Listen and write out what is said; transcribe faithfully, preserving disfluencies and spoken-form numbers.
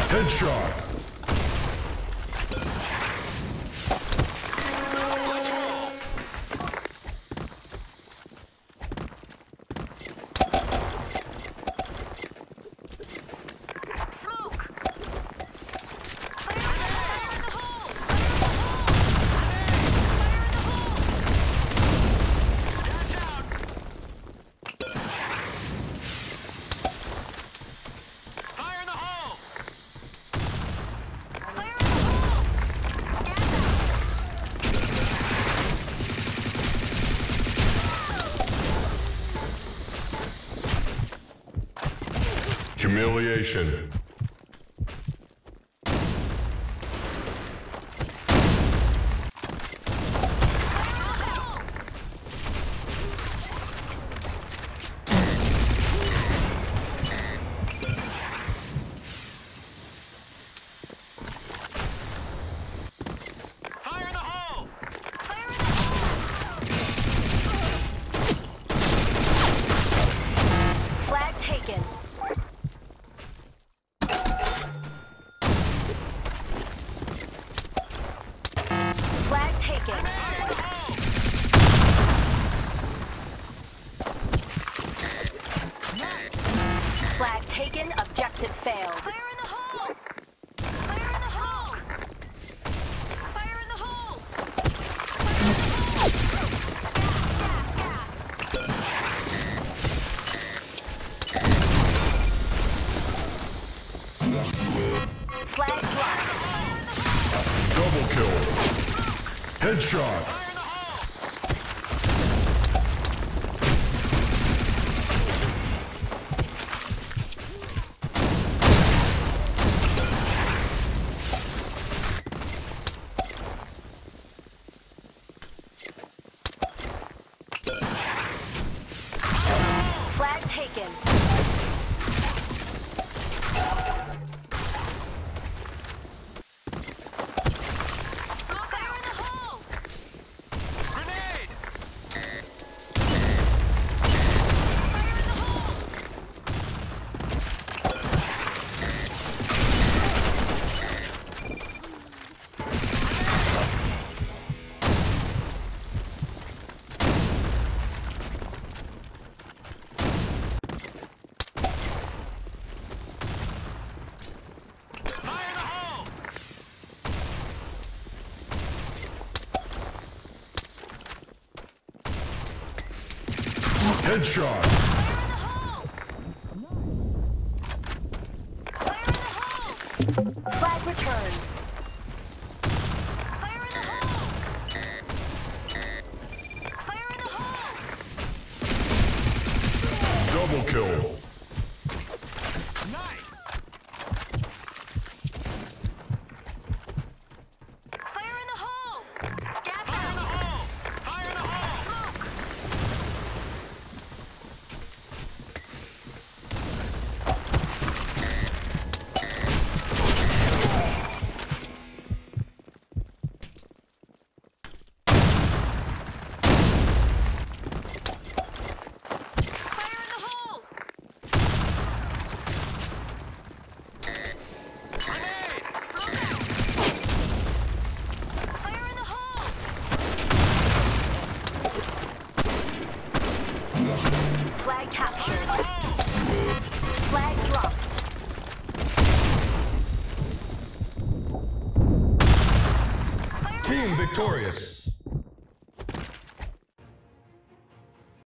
Headshot. Humiliation. Flag taken, objective failed. Fire in the hole! Fire in the hole! Fire in the hole! Flag dropped. Double kill. Headshot. Flag taken. Fire in the hole! Grenade! Fire in the hole! Headshot. Flag returned. Fire in the hole! Fire in the hole! Double kill. Nice! Fire in the hole! Gas Fire in the hole! Fire in the hole! Flag captured. Flag dropped. Team victorious.